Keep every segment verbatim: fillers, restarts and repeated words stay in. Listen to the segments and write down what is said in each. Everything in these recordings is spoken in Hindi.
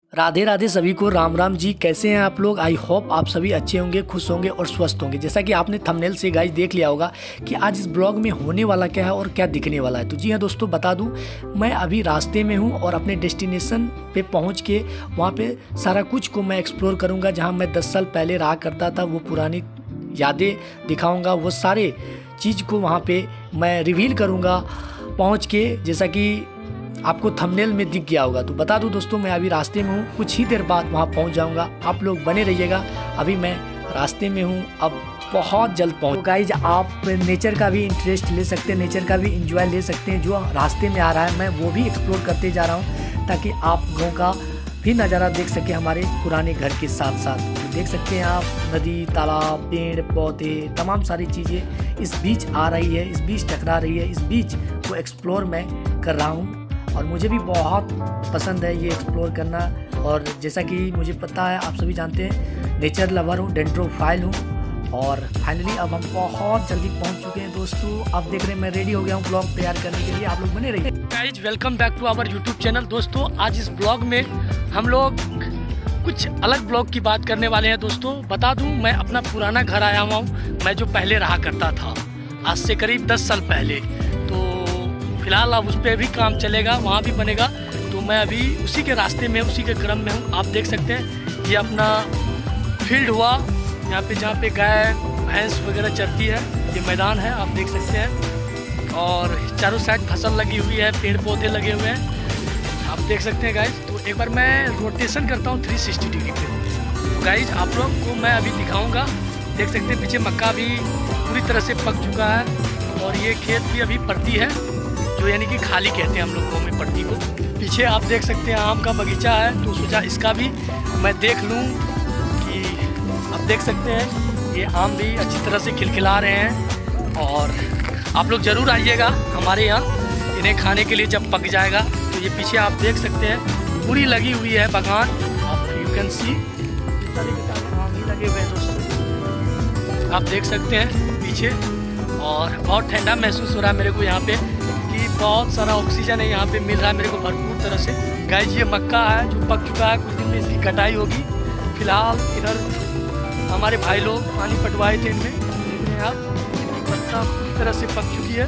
राधे राधे सभी को, राम राम जी। कैसे हैं आप लोग? आई होप आप सभी अच्छे होंगे, खुश होंगे और स्वस्थ होंगे। जैसा कि आपने थंबनेल से गाइस देख लिया होगा कि आज इस ब्लॉग में होने वाला क्या है और क्या दिखने वाला है। तो जी हाँ दोस्तों, बता दूं मैं अभी रास्ते में हूं और अपने डेस्टिनेशन पे पहुंच के वहां पे सारा कुछ को मैं एक्सप्लोर करूंगा। जहां मैं दस साल पहले रहा करता था वो पुरानी यादें दिखाऊँगा, वो सारे चीज़ को वहाँ पर मैं रिवील करूँगा पहुँच के, जैसा कि आपको थंबनेल में दिख गया होगा। तो बता दूं दोस्तों, मैं अभी रास्ते में हूँ, कुछ ही देर बाद वहाँ पहुँच जाऊँगा। आप लोग बने रहिएगा, अभी मैं रास्ते में हूँ, अब बहुत जल्द पहुँच। तो गाइज आप नेचर का भी इंटरेस्ट ले सकते हैं, नेचर का भी इंजॉय ले सकते हैं। जो रास्ते में आ रहा है मैं वो भी एक्सप्लोर करते जा रहा हूँ, ताकि आप गाँव का भी नज़ारा देख सके हमारे पुराने घर के साथ साथ। तो देख सकते हैं आप नदी, तालाब, पेड़ पौधे, तमाम सारी चीज़ें इस बीच आ रही है, इस बीच टकरा रही है। इस बीच को एक्सप्लोर मैं कर रहा हूँ और मुझे भी बहुत पसंद है ये एक्सप्लोर करना। और जैसा कि मुझे पता है, आप सभी जानते हैं, नेचर लवर हूँ, डेंड्रोफाइल हूँ। और फाइनली अब हम बहुत जल्दी पहुँच चुके हैं दोस्तों। आप देख रहे हैं मैं रेडी हो गया हूँ ब्लॉग तैयार करने के लिए। आप लोग बने रहिए। Guys welcome back to our YouTube channel. दोस्तों आज इस ब्लॉग में हम लोग कुछ अलग ब्लॉग की बात करने वाले हैं। दोस्तों बता दूं, मैं अपना पुराना घर आया हुआ हूँ, मैं जो पहले रहा करता था आज से करीब दस साल पहले। फिलहाल अब उस पर भी काम चलेगा, वहाँ भी बनेगा। तो मैं अभी उसी के रास्ते में, उसी के क्रम में हूँ। आप देख सकते हैं ये अपना फील्ड हुआ, यहाँ पे जहाँ पे गाय भैंस वगैरह चरती है, ये मैदान है, आप देख सकते हैं। और चारों साइड फसल लगी हुई है, पेड़ पौधे लगे हुए हैं, आप देख सकते हैं गाइज। तो एक बार मैं रोटेशन करता हूँ थ्री सिक्सटी डिग्री पे। तो गाइज आप लोग को मैं अभी दिखाऊँगा। देख सकते हैं पीछे मक्का भी पूरी तरह से पक चुका है और ये खेत भी अभी पड़ती है, जो यानी कि खाली कहते हैं हम लोग गाँव में पट्टी को। पीछे आप देख सकते हैं आम का बगीचा है, तो सोचा इसका भी मैं देख लूं कि आप देख सकते हैं ये आम भी अच्छी तरह से खिलखिला रहे हैं। और आप लोग ज़रूर आइएगा हमारे यहाँ इन्हें खाने के लिए जब पक जाएगा। तो ये पीछे आप देख सकते हैं पूरी लगी हुई है बागान, आप यू कैन सी आम ही लगे हुए हैं दोस्तों, आप देख सकते हैं पीछे। और बहुत ठंडा महसूस हो रहा है मेरे को यहाँ पे, बहुत सारा ऑक्सीजन है यहाँ पे मिल रहा है मेरे को भरपूर तरह से। गाइस ये मक्का है जो पक चुका है, कुछ दिन में इसकी कटाई होगी। फिलहाल इधर हमारे भाई लोग पानी पटवाए थे इनमें, देख रहे हैं आप, मक्का पूरी तरह से पक चुकी है।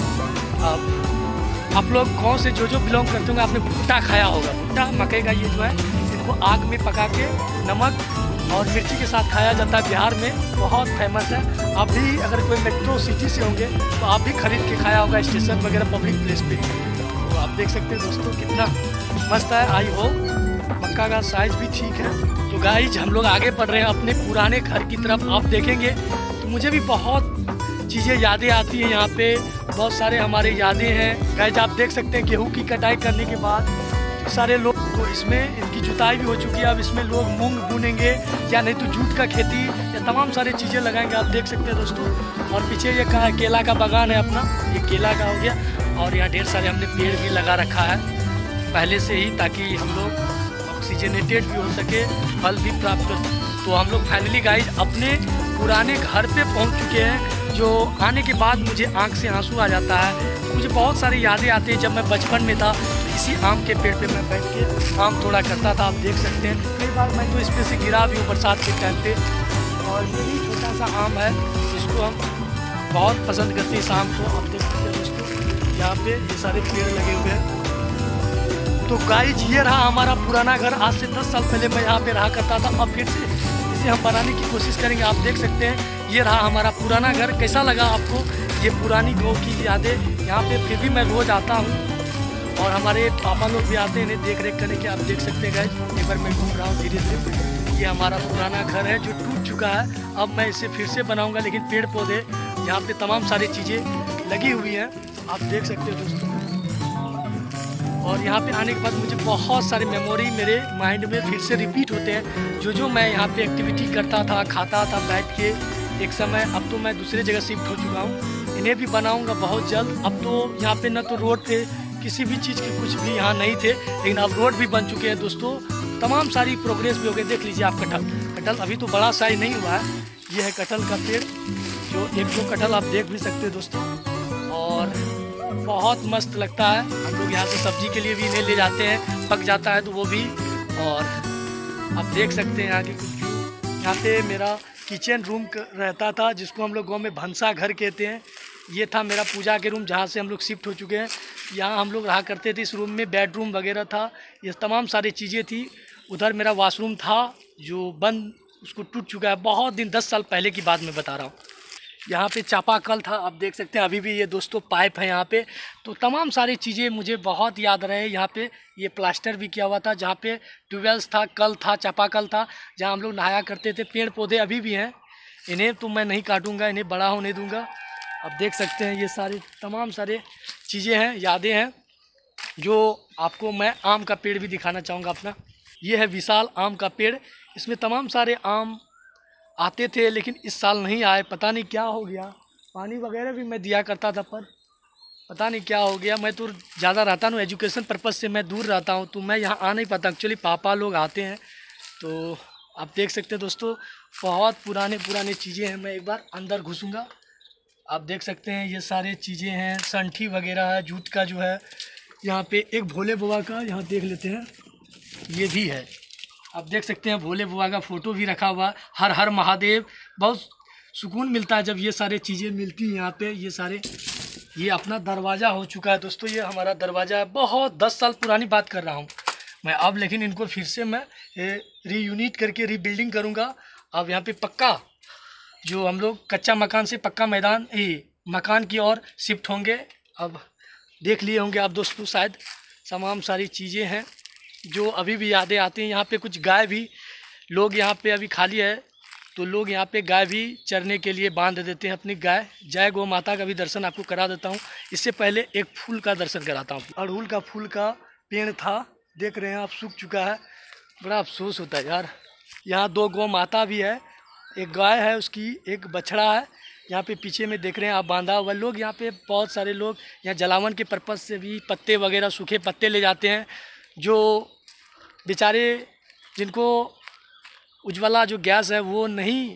अब आप लोग गाँव से जो जो बिलोंग करते होंगे आपने भुट्टा खाया होगा। भुट्टा मकई का ये जो है, इनको आग में पका के नमक और मिर्ची के साथ खाया जाता है, बिहार में बहुत फेमस है। आप भी अगर कोई मेट्रो सिटी से होंगे तो आप भी खरीद के खाया होगा स्टेशन वगैरह पब्लिक प्लेस पे। तो आप देख सकते हैं दोस्तों कितना मस्त है। आई हो मक्का का साइज भी ठीक है। तो गाइज हम लोग आगे बढ़ रहे हैं अपने पुराने घर की तरफ। आप देखेंगे तो मुझे भी बहुत चीज़ें यादें आती हैं, यहाँ पे बहुत सारे हमारे यादें हैं। गाइज आप देख सकते हैं गेहूँ की कटाई करने के बाद सारे लोग, तो इसमें इनकी जुताई भी हो चुकी है। अब इसमें लोग मूंग बुनेंगे या नहीं तो जूट का खेती या तमाम सारी चीज़ें लगाएंगे, आप देख सकते हैं दोस्तों। और पीछे ये कहा केला का बागान है अपना, ये केला का हो गया। और यहाँ ढेर सारे हमने पेड़ भी लगा रखा है पहले से ही, ताकि हम लोग ऑक्सीजनेटेड भी हो सके, फल भी प्राप्त कर। तो हम लोग फाइनली गाइज अपने पुराने घर पर पहुँच चुके हैं, जो आने के बाद मुझे आँख से आंसू आ जाता है। मुझे बहुत सारी यादें आती हैं। जब मैं बचपन में था इसी आम के पेड़ पे मैं बैठ के आम तोड़ा करता था, आप देख सकते हैं। कई बार मैं तो इस पे से गिरा भी हूँ बरसात के टाइम पे। और ये भी छोटा सा आम है, इसको हम बहुत पसंद करते हैं इस आम को, आप देख सकते हैं दोस्तों। यहाँ पे ये सारे पेड़ लगे हुए हैं। तो गाइज ये रहा हमारा पुराना घर। आज से दस साल पहले मैं यहाँ पे रहा करता था, अब फिर से इसे हम बनाने की कोशिश करेंगे। आप देख सकते हैं ये रहा हमारा पुराना घर। कैसा लगा आपको ये पुरानी गाँव की यादें? यहाँ पे फिर भी मैं रोज़ आता हूँ और हमारे पापा लोग भी आते हैं इन्हें देख रेख करने के, आप देख सकते हैं गाइज। एक बार मैं घूम रहा हूँ धीरे धीरे। ये हमारा पुराना घर है जो टूट चुका है, अब मैं इसे फिर से बनाऊंगा, लेकिन पेड़ पौधे यहाँ पे तमाम सारी चीज़ें लगी हुई हैं, आप देख सकते हो दोस्तों। और यहाँ पे आने के बाद मुझे बहुत सारे मेमोरी मेरे माइंड में फिर से रिपीट होते हैं, जो जो मैं यहाँ पे एक्टिविटी करता था, खाता था बैठ के एक समय। अब तो मैं दूसरे जगह शिफ्ट हो चुका हूँ, इन्हें भी बनाऊँगा बहुत जल्द। अब तो यहाँ पे न तो रोड पे किसी भी चीज़ के कुछ भी यहाँ नहीं थे, लेकिन अब रोड भी बन चुके हैं दोस्तों। तमाम सारी प्रोग्रेस भी हो गई। देख लीजिए आप कटहल, कटहल अभी तो बड़ा साइज नहीं हुआ है। ये है कटहल का पेड़, जो एक दो कटहल आप देख भी सकते हैं दोस्तों। और बहुत मस्त लगता है। हम लोग यहाँ से सब्जी के लिए भी इन्हें ले जाते हैं, पक जाता है तो वो भी। और आप देख सकते हैं यहाँ के कुछ व्यू। यहाँ पे मेरा किचन रूम रहता था, जिसको हम लोग गाँव में भंसा घर कहते हैं। ये था मेरा पूजा के रूम, जहाँ से हम लोग शिफ्ट हो चुके हैं। यहाँ हम लोग रहा करते थे। इस रूम में बेडरूम वगैरह था, ये तमाम सारी चीज़ें थी। उधर मेरा वॉशरूम था जो बंद, उसको टूट चुका है। बहुत दिन, दस साल पहले की बात मैं बता रहा हूँ। यहाँ पे चापाकल था, आप देख सकते हैं। अभी भी ये दोस्तों पाइप है यहाँ पे। तो तमाम सारी चीज़ें मुझे बहुत याद रहे। यहाँ पे ये प्लास्टर भी किया हुआ था, जहाँ पे ट्यूबवेल्स था, कल था, चापाकल था, जहाँ हम लोग नहाया करते थे। पेड़ पौधे अभी भी हैं, इन्हें तो मैं नहीं काटूँगा, इन्हें बड़ा होने दूँगा। आप देख सकते हैं ये सारे तमाम सारे चीज़ें हैं, यादें हैं, जो आपको मैं आम का पेड़ भी दिखाना चाहूँगा अपना। ये है विशाल आम का पेड़। इसमें तमाम सारे आम आते थे, लेकिन इस साल नहीं आए, पता नहीं क्या हो गया। पानी वगैरह भी मैं दिया करता था, पर पता नहीं क्या हो गया। मैं तो ज़्यादा रहता हूँ, एजुकेशन पर्पज़ से मैं दूर रहता हूँ, तो मैं यहाँ आ नहीं पाता। एक्चुअली पापा लोग आते हैं। तो आप देख सकते हैं दोस्तों, बहुत पुराने पुराने चीज़ें हैं। मैं एक बार अंदर घुसूँगा। आप देख सकते हैं ये सारे चीज़ें हैं, संठी वगैरह है, जूट का जो है। यहाँ पे एक भोले बाबा का यहाँ देख लेते हैं, ये भी है। आप देख सकते हैं भोले बाबा का फ़ोटो भी रखा हुआ। हर हर महादेव। बहुत सुकून मिलता है जब ये सारी चीज़ें मिलती हैं यहाँ पे। ये सारे, ये अपना दरवाज़ा हो चुका है दोस्तों। ये हमारा दरवाज़ा है, बहुत दस साल पुरानी बात कर रहा हूँ मैं अब। लेकिन इनको फिर से मैं रीयूनिट करके रीबिल्डिंग करूँगा। अब यहाँ पे पक्का, जो हम लोग कच्चा मकान से पक्का मैदान ये मकान की ओर शिफ्ट होंगे। अब देख लिए होंगे आप दोस्तों शायद, तमाम सारी चीज़ें हैं जो अभी भी यादें आती हैं। यहाँ पे कुछ गाय भी, लोग यहाँ पे अभी खाली है तो लोग यहाँ पे गाय भी चरने के लिए बांध देते हैं अपनी गाय। जय गौ माता का भी दर्शन आपको करा देता हूँ। इससे पहले एक फूल का दर्शन कराता हूँ। अड़हुल का फूल का पेड़ था, देख रहे हैं आप, सूख चुका है। बड़ा अफसोस होता है यार। यहाँ दो गौ माता भी है, एक गाय है, उसकी एक बछड़ा है। यहाँ पे पीछे में देख रहे हैं आप बांधा हुआ। लोग यहाँ पे, बहुत सारे लोग यहाँ जलावन के पर्पज़ से भी पत्ते वगैरह, सूखे पत्ते ले जाते हैं। जो बेचारे, जिनको उज्ज्वला जो गैस है वो नहीं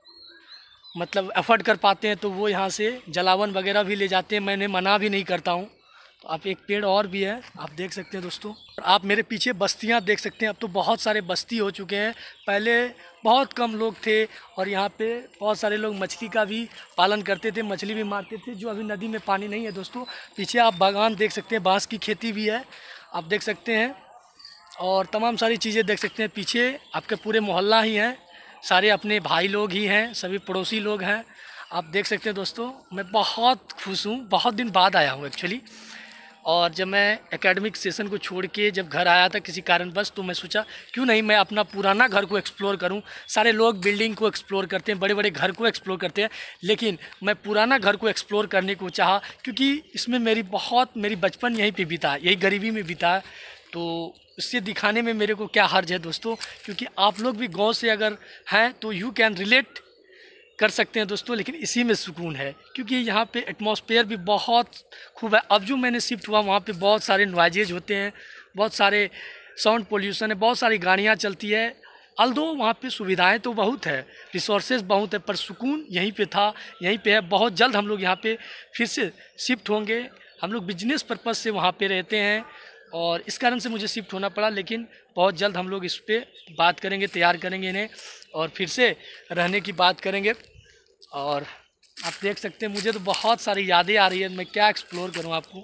मतलब अफोर्ड कर पाते हैं, तो वो यहाँ से जलावन वगैरह भी ले जाते हैं। मैंने मना भी नहीं करता हूँ। तो आप एक पेड़ और भी है, आप देख सकते हैं दोस्तों। आप मेरे पीछे बस्तियाँ देख सकते हैं। अब तो बहुत सारे बस्ती हो चुके हैं, पहले बहुत कम लोग थे। और यहाँ पे बहुत सारे लोग मछली का भी पालन करते थे, मछली भी मारते थे, जो अभी नदी में पानी नहीं है दोस्तों। पीछे आप बागान देख सकते हैं, बांस की खेती भी है, आप देख सकते हैं। और तमाम सारी चीज़ें देख सकते हैं। पीछे आपके पूरे मोहल्ला ही हैं, सारे अपने भाई लोग ही हैं, सभी पड़ोसी लोग हैं। आप देख सकते हैं दोस्तों, मैं बहुत खुश हूँ। बहुत दिन बाद आया हूँ एक्चुअली। और जब मैं एकेडमिक सेशन को छोड़ के जब घर आया था किसी कारणवश, तो मैं सोचा क्यों नहीं मैं अपना पुराना घर को एक्सप्लोर करूं। सारे लोग बिल्डिंग को एक्सप्लोर करते हैं, बड़े बड़े घर को एक्सप्लोर करते हैं, लेकिन मैं पुराना घर को एक्सप्लोर करने को चाहा, क्योंकि इसमें मेरी बहुत मेरी बचपन यहीं पे बीता, यही गरीबी में बीता। तो उससे दिखाने में मेरे को क्या हर्ज है दोस्तों, क्योंकि आप लोग भी गाँव से अगर हैं तो यू कैन रिलेट कर सकते हैं दोस्तों। लेकिन इसी में सुकून है, क्योंकि यहाँ पे एटमॉस्फेयर भी बहुत खूब है। अब जो मैंने शिफ्ट हुआ वहाँ पे बहुत सारे नॉइजेज होते हैं, बहुत सारे साउंड पोल्यूशन है, बहुत सारी गाड़ियाँ चलती है। अल्दो वहाँ पे सुविधाएं तो बहुत है, रिसोर्सेज बहुत है, पर सुकून यहीं पे था, यहीं पे है। बहुत जल्द हम लोग यहाँ पे फिर से शिफ्ट होंगे। हम लोग बिजनेस पर्पज़ से वहाँ पे रहते हैं और इस कारण से मुझे शिफ्ट होना पड़ा, लेकिन बहुत जल्द हम लोग इस पर बात करेंगे, तैयार करेंगे इन्हें और फिर से रहने की बात करेंगे। और आप देख सकते हैं मुझे तो बहुत सारी यादें आ रही है, मैं क्या एक्सप्लोर करूं आपको।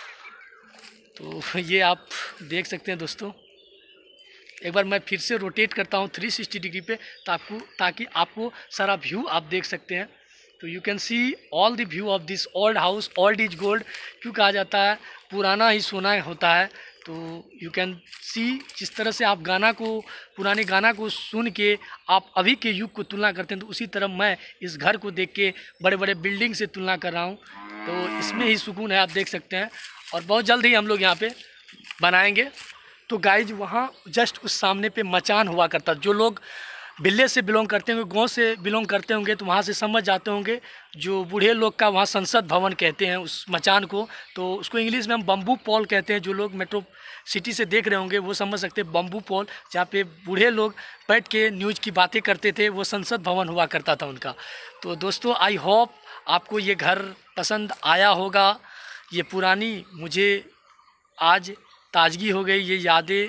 तो ये आप देख सकते हैं दोस्तों। एक बार मैं फिर से रोटेट करता हूं थ्री सिक्सटी डिग्री पे, ताकि ताकि आपको सारा व्यू आप देख सकते हैं। तो you can see all the view of this old house. Old is gold क्यों कहा जाता है, पुराना ही सोना होता है। तो यू कैन सी, जिस तरह से आप गाना को, पुराने गाना को सुन के आप अभी के युग को तुलना करते हैं, तो उसी तरह मैं इस घर को देख के बड़े बड़े बिल्डिंग से तुलना कर रहा हूँ। तो इसमें ही सुकून है, आप देख सकते हैं। और बहुत जल्द ही हम लोग यहाँ पे बनाएंगे। तो गाइज वहाँ जस्ट उस सामने पे मचान हुआ करता। जो लोग बिल्ले से बिलोंग करते होंगे, गांव से बिलोंग करते होंगे, तो वहाँ से समझ जाते होंगे। जो बूढ़े लोग का वहाँ संसद भवन कहते हैं उस मचान को, तो उसको इंग्लिश में हम बम्बू पॉल कहते हैं। जो लोग मेट्रो सिटी से देख रहे होंगे वो समझ सकते हैं बम्बू पॉल, जहाँ पे बूढ़े लोग बैठ के न्यूज़ की बातें करते थे, वो संसद भवन हुआ करता था उनका। तो दोस्तों आई होप आपको ये घर पसंद आया होगा। ये पुरानी मुझे आज ताजगी हो गई, ये यादें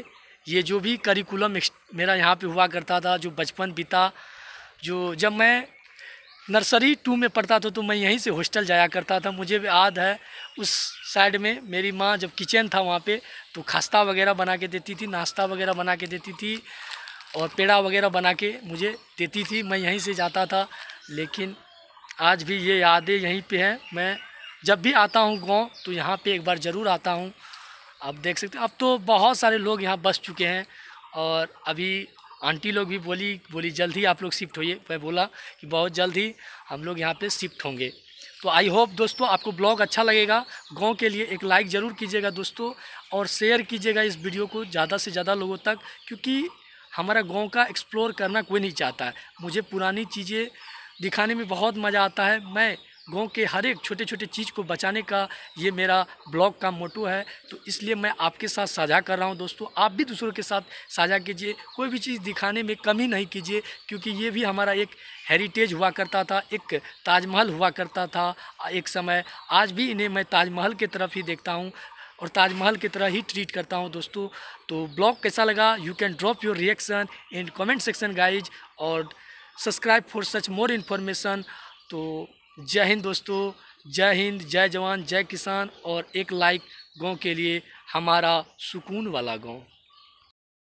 ये जो भी करिकुलम मेरा यहाँ पे हुआ करता था, जो बचपन बीता, जो जब मैं नर्सरी टू में पढ़ता था तो मैं यहीं से हॉस्टल जाया करता था। मुझे भी याद है उस साइड में मेरी माँ जब किचन था वहाँ पे तो खास्ता वगैरह बना के देती थी, नाश्ता वगैरह बना के देती थी और पेड़ा वगैरह बना के मुझे देती थी। मैं यहीं से जाता था। लेकिन आज भी ये यादें यहीं पे हैं। मैं जब भी आता हूँ गांव तो यहाँ पे एक बार ज़रूर आता हूँ। आप देख सकते हैं अब तो बहुत सारे लोग यहाँ बस चुके हैं और अभी आंटी लोग भी बोली बोली जल्द ही आप लोग शिफ्ट होइए। मैं बोला कि बहुत जल्द ही हम लोग यहाँ पे शिफ्ट होंगे। तो आई होप दोस्तों आपको ब्लॉग अच्छा लगेगा। गांव के लिए एक लाइक ज़रूर कीजिएगा दोस्तों और शेयर कीजिएगा इस वीडियो को ज़्यादा से ज़्यादा लोगों तक, क्योंकि हमारा गांव का एक्सप्लोर करना कोई नहीं चाहता है। मुझे पुरानी चीज़ें दिखाने में बहुत मज़ा आता है। मैं गांव के हर एक छोटे छोटे चीज़ को बचाने का ये मेरा ब्लॉग का मोटो है, तो इसलिए मैं आपके साथ साझा कर रहा हूं दोस्तों। आप भी दूसरों के साथ साझा कीजिए, कोई भी चीज़ दिखाने में कमी नहीं कीजिए, क्योंकि ये भी हमारा एक हेरिटेज हुआ करता था, एक ताजमहल हुआ करता था एक समय। आज भी इन्हें मैं ताजमहल की तरफ ही देखता हूँ और ताजमहल की तरह ही ट्रीट करता हूं दोस्तों। तो ब्लॉग कैसा लगा you can drop your reaction in comment section guys और subscribe for such more information. तो जय हिंद दोस्तों, जय हिंद, जय जवान, जय किसान और एक लाइक गांव के लिए, हमारा सुकून वाला गांव।